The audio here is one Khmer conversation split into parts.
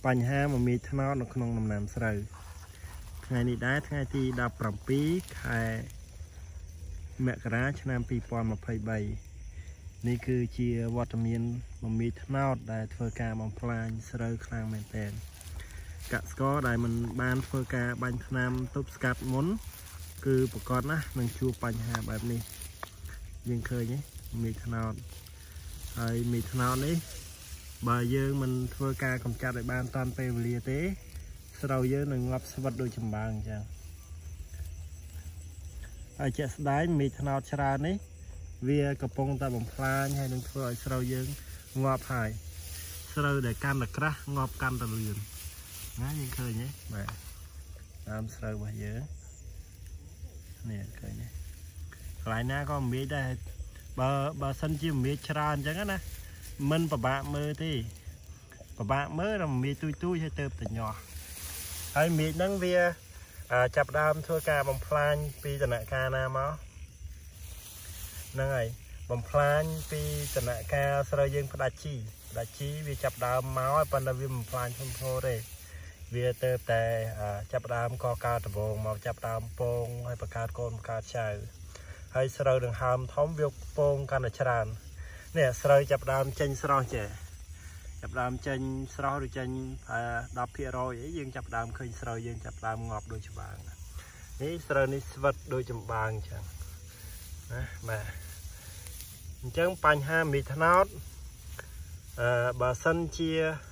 បញ្ហាមកមីថ្នោតនៅក្នុងដំណាំស្រូវថ្ងៃនេះដែរថ្ងៃទី17ខែមករាឆ្នាំ2023នេះគឺជាវត្តមានមកមីថ្នោតដែលធ្វើការបំផ្លាញស្រូវខ្លាំងមែនទែនកសិករដែលមិនបានធ្វើការបាញ់ថ្នាំទប់ស្កាត់មុនគឺប្រកបណាស់នឹងជួបបញ្ហាបែបនេះយើងឃើញមីថ្នោតហើយមីថ្នោតនេះបើយើងមិនធ្វើការកម្ចាត់ឲ្យបានតាន់ពេលវេលាទេស្រូវយើងនឹងងាប់ស្វិតដូចចម្បាំងអញ្ចឹងហើយជាក់ស្ដែងមីថ្នោតច្រើននេះវាកំពុងតែបំផ្លាញហើយនឹងធ្វើឲ្យស្រូវយើងងាប់ហើយស្រូវដែលកាន់តែក្រាស់ងាប់កាន់តែលឿនណាយើងឃើញទេបាទដើមស្រូវរបស់យើងនេះឃើញទេកន្លែងណាក៏មេឃដែរបើសិនជាមេឃច្រើនអញ្ចឹងណាមិនពិបាកមើលទេពិបាកមើលរមេឃទូចហើយទៅតែញាស់ហើយមេឃហ្នឹងវាចាប់ដើមធ្វើការបំផ្លាញពីដំណាក់កាលណាមកហ្នឹងហើយបំផ្លាញពីដំណាក់កាលស្រូវយើងផ្ដាច់ជីវាចាប់ដើមមកហើយប៉ុន្តែវាបំផ្លាញធំធោទេវាទៅតែចាប់ដើមកកើតដំបងមកចាប់ដើមពងហើយបង្កើតកូនបង្កើតចៅហើយស្រូវដង្ហើមធំវាពងកាន់តែច្រើននេះស្រូវចាប់ដើមចេញស្រស់ចេះចាប់ដើមចេញស្រស់ឬចេញ10%អីយើងចាប់ដើមឃើញស្រូវយើងចាប់ដើមងាប់ដូចច្បាំងនេះស្រូវនេះស្វិតដូចចម្បាំងអញ្ចឹងណាបាទអញ្ចឹងបញ្ហាមីថ្នោតបើសិនជា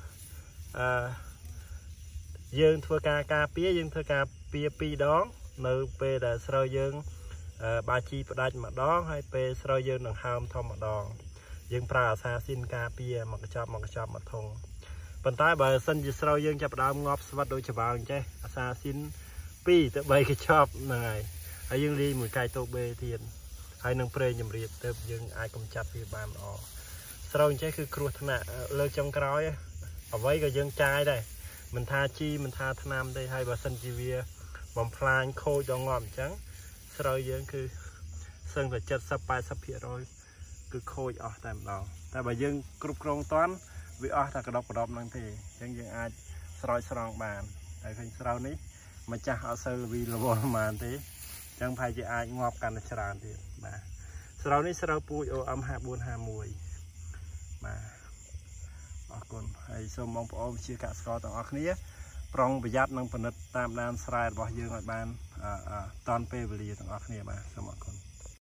យើងធ្វើការការពារយើងធ្វើការពារ2ដងនៅពេលដែលស្រូវយើងបាជីផ្ដាច់ម្ដងហើយពេលស្រូវយើងដង្ហើមធំម្ដងយើងប្រើអាសាស៊ីនការពារមកកញ្ចប់មកធុងប៉ុន្តែបើសិនជាស្រូវយើងចាប់ដើមងាប់ស្វិតដូចច្បាំងចេះអាសាស៊ីន2ទៅ3កញ្ចប់ហ្នឹងហើយយើងលាយមួយកែតូបេទៀតហើយនឹងប្រេងជំរាបទៅយើងអាចកម្ចាត់វាបានល្អស្រូវចេះគឺគ្រោះថ្នាក់លើចុងក្រោយអ្វីក៏យើងចាយដែរមិនថាជីមិនថាថ្នាំទេហើយបើសិនជាវាបំផ្លាញខូចដល់ងាប់អញ្ចឹងស្រូវយើងគឺសឹងតែ70-80% គឺខូចអស់តែម្ដងតែបើយើងគ្រប់គ្រងតាន់វាអស់តែកដប់ហ្នឹងទេអញ្ចឹងយើងអាចស្រោចស្រង់បានហើយឃើញស្រូវនេះម្ចាស់អត់សូវល្វីល្វល់ប៉ុន្មានទេអញ្ចឹងប្រហែលជាអាចងាប់កាន់តែច្រើនទៀតបាទស្រូវនេះស្រូវពូជ OM5451 បាទអរគុណហើយសូមបងប្អូនជាកសិករទាំងអស់គ្នាប្រុងប្រយ័ត្ននិងពិនិត្យតាមដានស្រែរបស់យើងឲ្យបានតាន់ពេលវេលាទាំងអស់គ្នាបាទសូមអរគុណ